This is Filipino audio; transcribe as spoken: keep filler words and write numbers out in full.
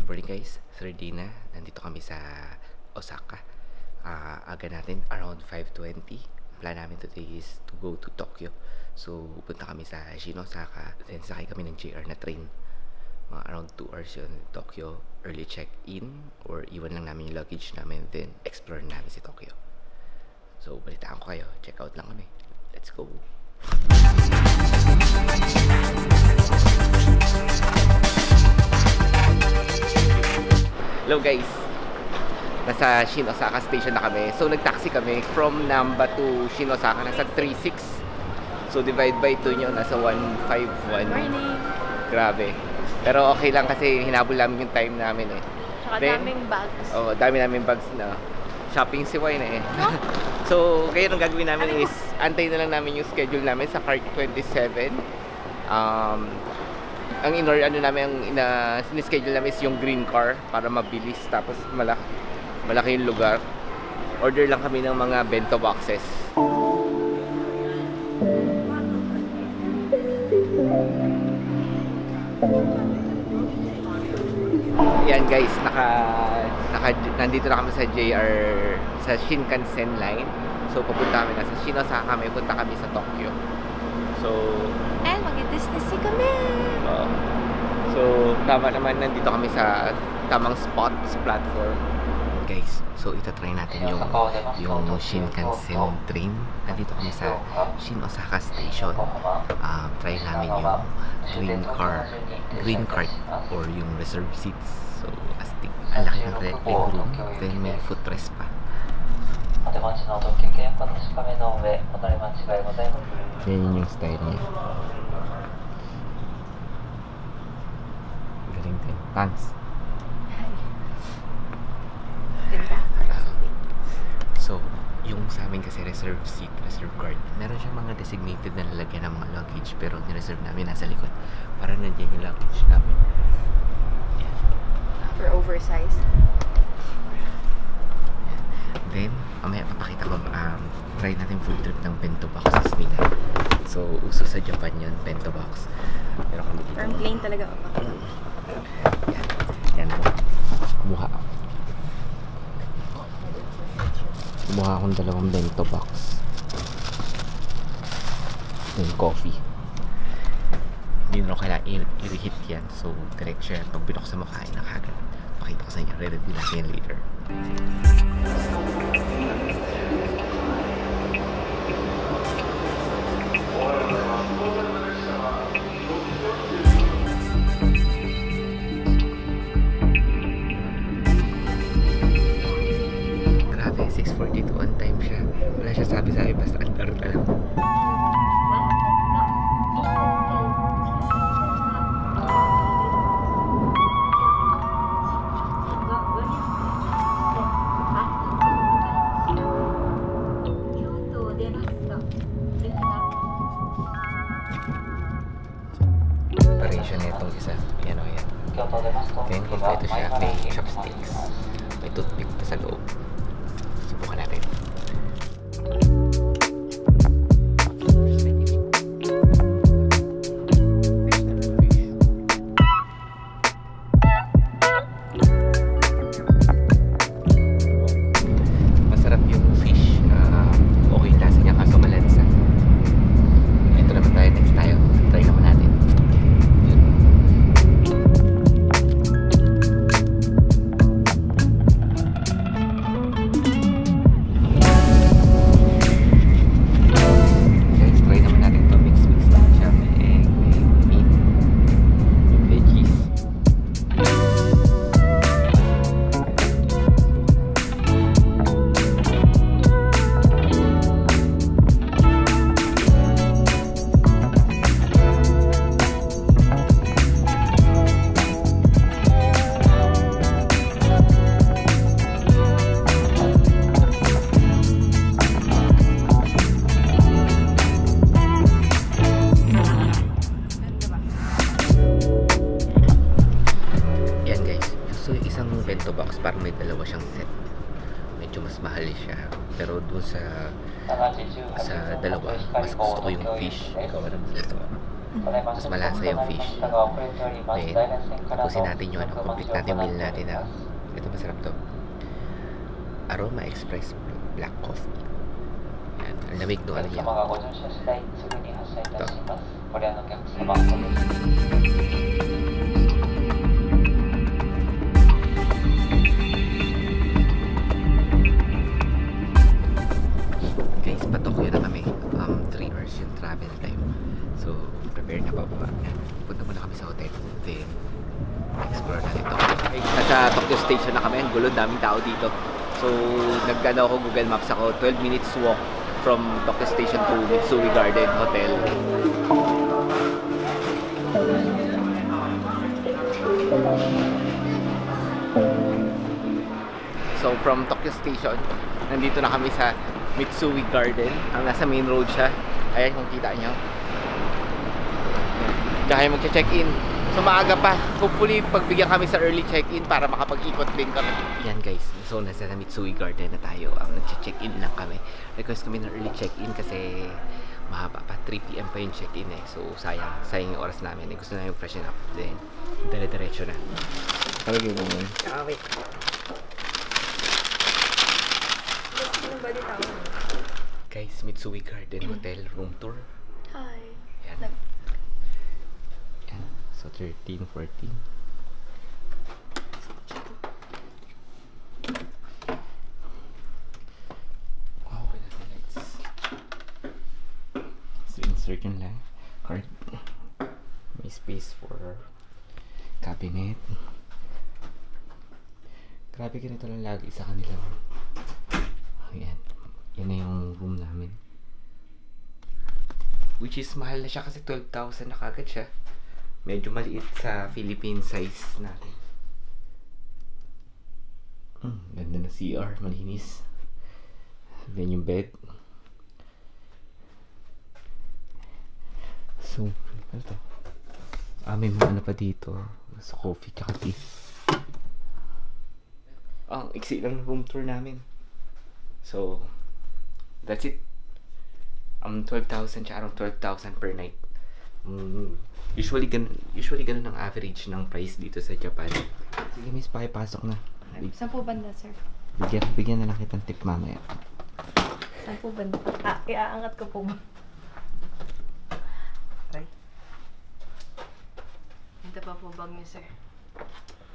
morning guys, third day na. Nandito kami sa Osaka. Uh, aga natin, around five twenty. Plan namin today is to go to Tokyo. So, punta kami sa Shin Osaka. Then, sakay kami ng J R na train. Mga around two hours yun, Tokyo. Early check-in or iwan lang namin yung luggage namin. Then, explore namin si Tokyo. So, balitaan ko kayo. Check out lang kami. Let's go! Hello guys! Nasa Shin Osaka station na kami. So nag-taxi kami from Namba to Shin Osaka. Nasa three six. So divide by two nyo, nasa one five one. Morning! Grabe. Pero okay lang kasi hinabol namin yung time namin eh. Tsaka Then, daming bags. Oo, oh, dami namin bags na. Shopping si Wai na eh. Huh? So, kaya ang gagawin namin is antayin na lang namin yung schedule namin sa Cart twenty-seven. Um, ang in ano namin, ang ina, sinischedule namin is yung green car para mabilis. Tapos malaki, malaki yung lugar. Order lang kami ng mga bento boxes. Yan guys, naka, naka nandito na kami sa J R, sa Shinkansen line. So pupunta kami na sa Shin Osaka kami, punta kami sa Tokyo. So and mag-Disney kami. Uh, so tama naman, nandito kami sa tamang spot sa platform. Guys, so itatry natin yung yung Shinkansen train. Nandito kami sa Shin Osaka station. Um, try namin yung green car, green cart or yung reserve seats. So, astig. Ang laki ng leg room. Then may footrest pa. Yan yung style niya. Galing din. Pants. Ganda. So, yung sa amin kasi reserve seat, reserve card, meron siyang mga designated na lalagyan ng mga luggage, pero nireserve namin nasa likod para nandiyan yung luggage namin. Yan. For oversized. Then, mamaya papakita ko, um, try natin food trip ng bento boxes nila. So, uso sa Japan yun, bento box. Meron kami dito. Parang plain talaga. Yan. Yan mo. Kumuha ako. Kumuha akong dalawang bento box. Then coffee. Hindi na kailangan i-reheat yan. So direct siya. Pag binuksan mo kain na kagad. Pakita ko sa inyo. Re-review natin yan later. six forty-two on time siya. Wala siya sabi-sabi, basta andar na lang. Pareho siya na itong isa. Yan o yan. Then, kompleto siya. May chopsticks. May toothpick pa sa loob. Subukan natin. Masarap yung fish. Uh, okay lasa niya kaso malansa. Ito naman tayo. Next tayo. Try naman natin. bento box, parang may dalawa siyang set. Medyo mas mahal siya. Pero doon sa sa dalawa, mas gusto ko yung fish. Ikaw, ano mo ito? Mas malasa yung fish. Then, tapusin natin yung ano, complete natin yung meal natin na ito masarap to. Aroma Express Black Coffee. Yan, ang lamig no ano niya. Ito. Guys, pa-Tokyo na kami. Um, three hours yung travel time. So, prepare na pababa. Punta muna kami sa hotel. Then, explore natin Tokyo. Okay, nasa Tokyo Station na kami. Ang gulo, daming tao dito. So, nag-ano ako, Google Maps ako. twelve minutes walk from Tokyo Station to Mitsui Garden Hotel. So, from Tokyo Station, nandito na kami sa Mitsui Garden. Ang nasa main road siya. Ayan kung kita nyo. Kaya magche-check-in. So maaga pa. Hopefully pagbigyan kami sa early check-in para makapag-ikot din kami. Yan guys. So nasa Mitsui Garden na tayo. Um, nagche-check-in lang kami. Request kami ng early check-in kasi mahaba pa. three p m pa yung check-in eh. So sayang. Sayang yung oras namin. Eh, gusto na yung freshen up. Then dire-diretso na. Tawag yung mo. Ah, wait. Guys, Mitsui Garden Hotel room tour. Hi. Yan. Yan. So thirteen, fourteen. Wow, open natin lights. So insert yun lang. Card. May space for cabinet. Grabe, ganito lang lagi sa kanila. Ayan. Yan na yung room namin. Which is mahal na siya kasi twelve thousand na kagad siya. Medyo maliit sa Philippine size natin. Hmm, ganda na C R. Malinis. Then yung bed. So, ano to? Ah, may mga ano pa dito. Sa coffee tsaka tea. Ang iksi lang ng room tour namin. So, that's it. Um, twelve thousand siya, around twelve thousand per night. Mm, usually, gan usually ganun ang average ng price dito sa Japan. Sige, miss, pakipasok na. Big Saan po banda, sir? bigyan, bigyan na lang kitang tip mamaya. Saan po banda? Ah, iaangat ko po ba? Aray. Ito pa po bag niyo, sir.